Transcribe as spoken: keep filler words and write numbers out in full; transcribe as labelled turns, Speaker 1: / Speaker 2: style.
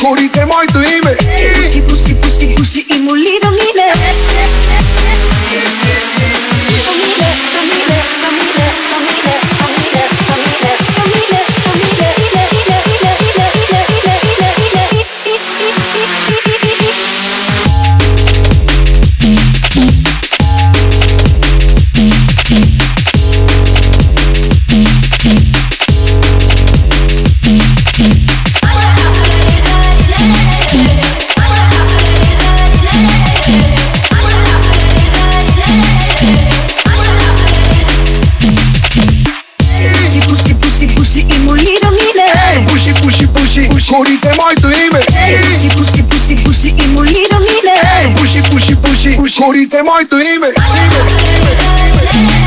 Speaker 1: Corite mai doime.
Speaker 2: Pusi, pusi, pusi, pusi i mulli domine. Domine, domine, domine, domine, domine, domine, domine, domine, ine, ine, ine, ine, ine, ine, ine, ine, i, i, i, i, i, i,
Speaker 1: Corite mai doime.
Speaker 2: pusi, pusi, pusi, pusi i mulli domine.
Speaker 1: Pushi, pushi, pushi, corite mai doime.